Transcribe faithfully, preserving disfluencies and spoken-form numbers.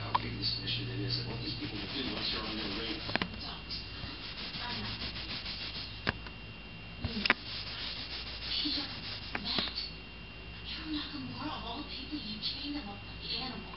how big this initiative is and what these people will do once you're on their radar. Don't. I'm not. You. Peter, Matt, you're Nakamura of all people. You chained them up like animals.